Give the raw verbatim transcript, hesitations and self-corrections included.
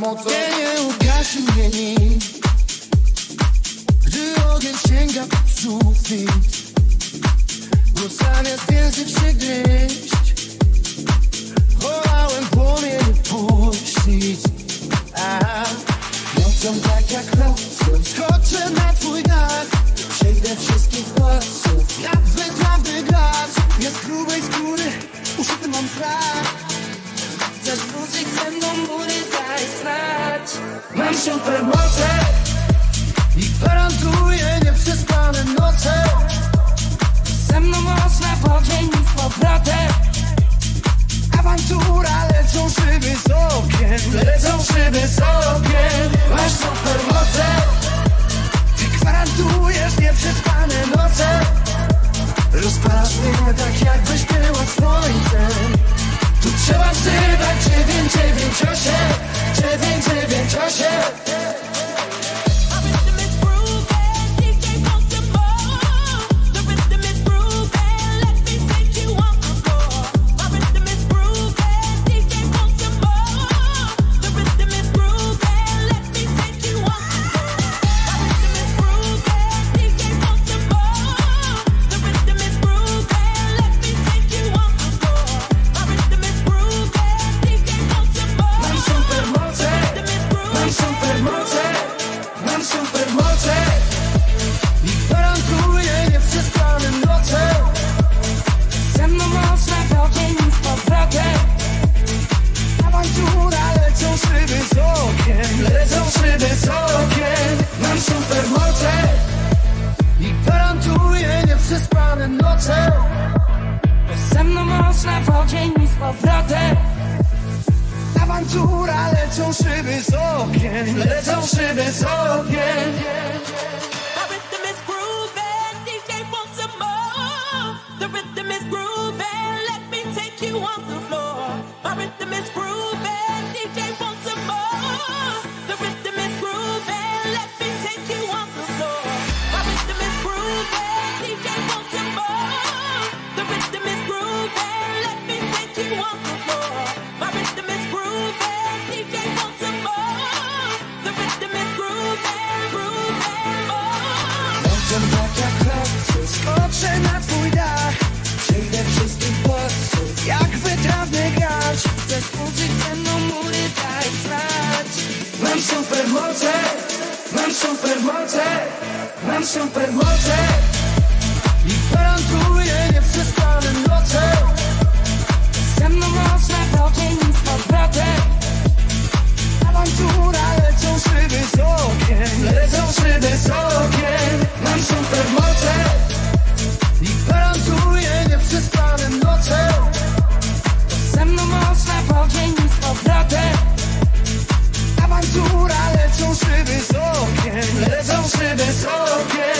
mocą. Nie, nie ugasi mnie nikt, gdy ogień sięga pod sufit, bo zamiast język się gryźć, wolałem płomień puścić. Nocą tak jak nocą skoczę na twój dach, przejdę wszystkich głosów jak wytrawny gracz. Jest grubej skóry, uszyty mam frak. Chcesz wrócić ze mną, góry, daj znać. Mam supermoce i gwarantuję nieprzespane noce. Ze mną można w ogień i z powrotem. Awantura, lecą szyby z okien, lecą szyby z okien. Masz supermoce i gwarantujesz nieprzespane noce. Rozpalasz mnie tak jakbyś była słońcem. Tu trzeba wzywać dziewięć dziewięć osiem, dziewięć dziewięć osiem. Ze mną można w ogień i z powrotem. Awantura, lecą szyby z okien, lecą szyby z okien. The rhythm is grooving, D J wants some more. The rhythm is grooving, let me take you on the floor. My rhythm is grooving, D J wants some more. The rhythm is grooving, let me take you on the floor. My rhythm is grooving, D J wants some more. The rhythm is grooving, let me take you on the floor. My rhythm is grooving, D J wants some more. The rhythm is grooving, grooving more. Nocą tak jak chłopcy skoczę na twój dach, przejdę wszystkich bodźców jak wytrawny gracz. Chcesz użyć ze mną, mury, daj znać. Mam supermoce, mam supermoce, mam supermoce i gwarantuję nieprzespane noce. Ze mną można w ogień i z powrotem. Awantura, lecą szyby z okien, lecą szyby z okien. Mam supermoce i gwarantuję nieprzespane noce. Ze mną można w ogień i z powrotem. Awantura, lecą szyby z okien, lecą szyby z okien.